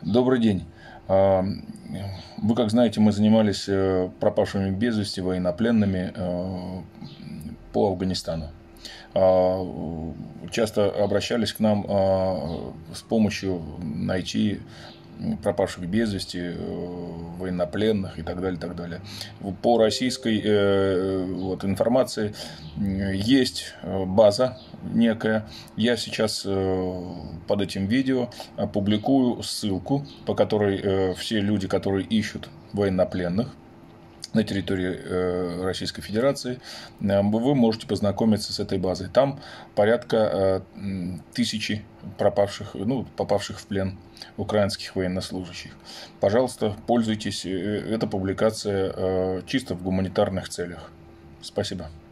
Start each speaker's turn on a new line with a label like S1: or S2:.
S1: Добрый день. Вы, как знаете, мы занимались пропавшими без вести военнопленными по Афганистану. Часто обращались к нам с помощью найти пропавших без вести, военнопленных и так далее, так далее. По российской информации есть база некая. Я сейчас под этим видео опубликую ссылку, по которой все люди, которые ищут военнопленных на территории Российской Федерации, вы можете познакомиться с этой базой. Там порядка 1000 пропавших, попавших в плен украинских военнослужащих. Пожалуйста, пользуйтесь. Эта публикация чисто в гуманитарных целях. Спасибо.